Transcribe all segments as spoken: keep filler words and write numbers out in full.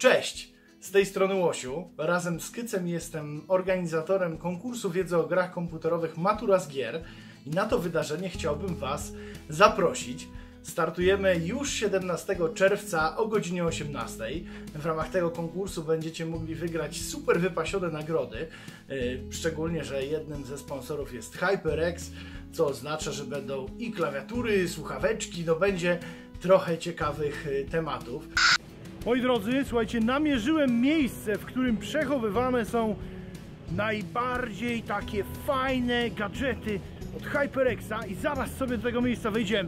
Cześć! Z tej strony Łosiu. Razem z Kycem jestem organizatorem konkursu wiedzy o grach komputerowych Matura z gier i na to wydarzenie chciałbym Was zaprosić. Startujemy już siedemnastego czerwca o godzinie osiemnastej. W ramach tego konkursu będziecie mogli wygrać super wypasione nagrody. Yy, szczególnie, że jednym ze sponsorów jest HyperX, co oznacza, że będą i klawiatury, słuchaweczki, no będzie trochę ciekawych yy, tematów. Moi drodzy, słuchajcie, namierzyłem miejsce, w którym przechowywane są najbardziej takie fajne gadżety od HyperXa i zaraz sobie do tego miejsca wejdziemy.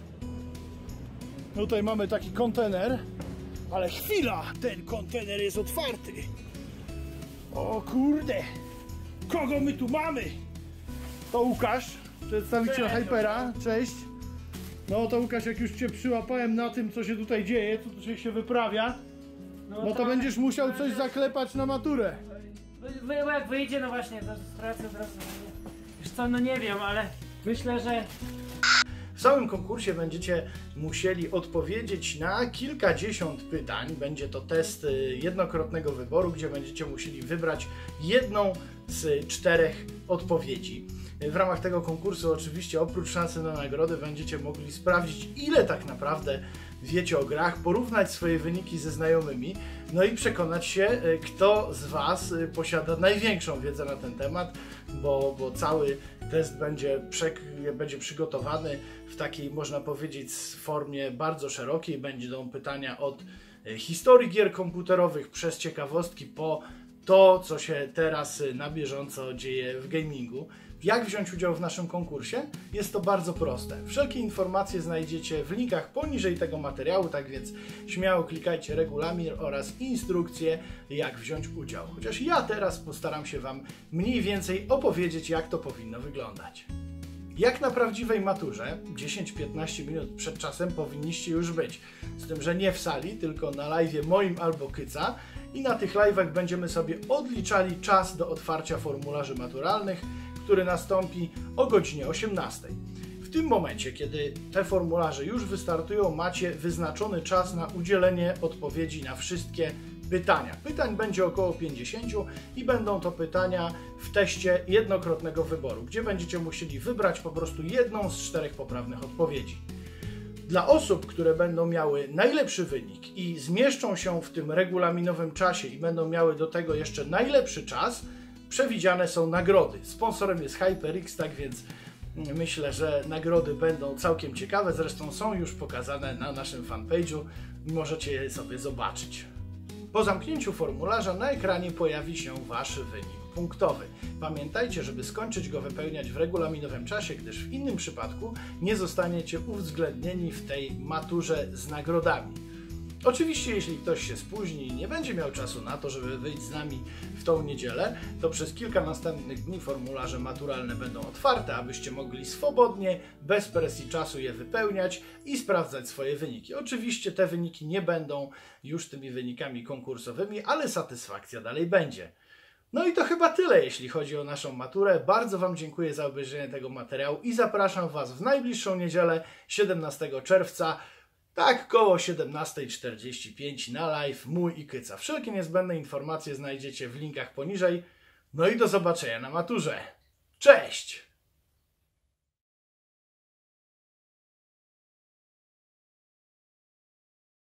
Tutaj mamy taki kontener, ale chwila, ten kontener jest otwarty. O kurde, kogo my tu mamy? To Łukasz, przedstawiciel Hypera, cześć. No to Łukasz, jak już Cię przyłapałem na tym, co się tutaj dzieje, co tutaj się wyprawia, no, no to będziesz musiał coś zaklepać na maturę. Wy, jak wyjdzie, no właśnie, to stracę od razu. Wiesz co, no nie wiem, ale myślę, że... W samym konkursie będziecie musieli odpowiedzieć na kilkadziesiąt pytań. Będzie to test jednokrotnego wyboru, gdzie będziecie musieli wybrać jedną z czterech odpowiedzi. W ramach tego konkursu oczywiście oprócz szansy na nagrody będziecie mogli sprawdzić, ile tak naprawdę wiecie o grach, porównać swoje wyniki ze znajomymi, no i przekonać się, kto z Was posiada największą wiedzę na ten temat, bo, bo cały test będzie, będzie przygotowany w takiej, można powiedzieć, formie bardzo szerokiej. Będą pytania od historii gier komputerowych przez ciekawostki po to, co się teraz na bieżąco dzieje w gamingu. Jak wziąć udział w naszym konkursie? Jest to bardzo proste. Wszelkie informacje znajdziecie w linkach poniżej tego materiału, tak więc śmiało klikajcie regulamin oraz instrukcje, jak wziąć udział. Chociaż ja teraz postaram się Wam mniej więcej opowiedzieć, jak to powinno wyglądać. Jak na prawdziwej maturze, dziesięć do piętnastu minut przed czasem powinniście już być. Z tym, że nie w sali, tylko na live'ie moim albo Kyca. I na tych live'ach będziemy sobie odliczali czas do otwarcia formularzy maturalnych, który nastąpi o godzinie osiemnastej. W tym momencie, kiedy te formularze już wystartują, macie wyznaczony czas na udzielenie odpowiedzi na wszystkie pytania. Pytań będzie około pięćdziesiąt i będą to pytania w teście jednokrotnego wyboru, gdzie będziecie musieli wybrać po prostu jedną z czterech poprawnych odpowiedzi. Dla osób, które będą miały najlepszy wynik i zmieszczą się w tym regulaminowym czasie i będą miały do tego jeszcze najlepszy czas, przewidziane są nagrody. Sponsorem jest HyperX, tak więc myślę, że nagrody będą całkiem ciekawe. Zresztą są już pokazane na naszym fanpage'u i możecie je sobie zobaczyć. Po zamknięciu formularza na ekranie pojawi się Wasz wynik punktowy. Pamiętajcie, żeby skończyć go wypełniać w regulaminowym czasie, gdyż w innym przypadku nie zostaniecie uwzględnieni w tej maturze z nagrodami. Oczywiście, jeśli ktoś się spóźni i nie będzie miał czasu na to, żeby wyjść z nami w tą niedzielę, to przez kilka następnych dni formularze maturalne będą otwarte, abyście mogli swobodnie, bez presji czasu je wypełniać i sprawdzać swoje wyniki. Oczywiście te wyniki nie będą już tymi wynikami konkursowymi, ale satysfakcja dalej będzie. No i to chyba tyle, jeśli chodzi o naszą maturę. Bardzo Wam dziękuję za obejrzenie tego materiału i zapraszam Was w najbliższą niedzielę, siedemnastego czerwca, tak koło siedemnasta czterdzieści pięć na live mój i Kyca. Wszelkie niezbędne informacje znajdziecie w linkach poniżej. No i do zobaczenia na maturze. Cześć!